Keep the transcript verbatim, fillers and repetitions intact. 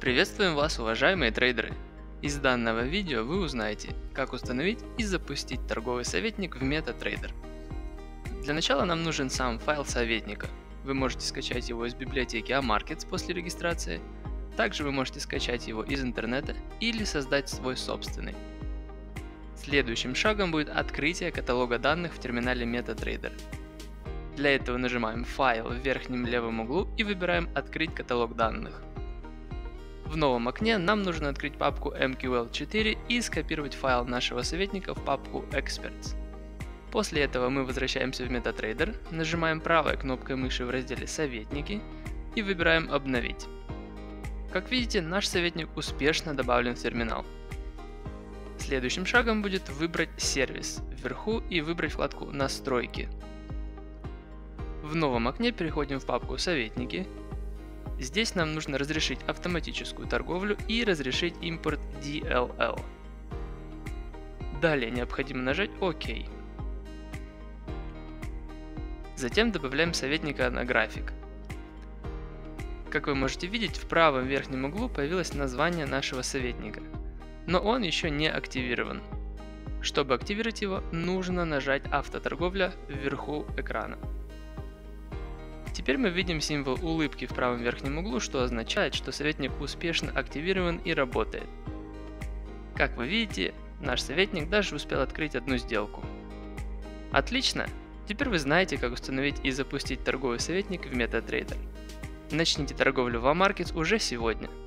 Приветствуем вас, уважаемые трейдеры! Из данного видео вы узнаете, как установить и запустить торговый советник в MetaTrader. Для начала нам нужен сам файл советника. Вы можете скачать его из библиотеки amarkets после регистрации. Также вы можете скачать его из интернета или создать свой собственный. Следующим шагом будет открытие каталога данных в терминале MetaTrader. Для этого нажимаем «Файл» в верхнем левом углу и выбираем «Открыть каталог данных». В новом окне нам нужно открыть папку эм кью эл четыре и скопировать файл нашего советника в папку Experts. После этого мы возвращаемся в MetaTrader, нажимаем правой кнопкой мыши в разделе «Советники» и выбираем «Обновить». Как видите, наш советник успешно добавлен в терминал. Следующим шагом будет выбрать сервис вверху и выбрать вкладку «Настройки». В новом окне переходим в папку «Советники». Здесь нам нужно разрешить автоматическую торговлю и разрешить импорт ди эл эл. Далее необходимо нажать «Ок». Затем добавляем советника на график. Как вы можете видеть, в правом верхнем углу появилось название нашего советника, но он еще не активирован. Чтобы активировать его, нужно нажать «Автоторговля» вверху экрана. Теперь мы видим символ улыбки в правом верхнем углу, что означает, что советник успешно активирован и работает. Как вы видите, наш советник даже успел открыть одну сделку. Отлично! Теперь вы знаете, как установить и запустить торговый советник в MetaTrader. Начните торговлю в amarkets уже сегодня.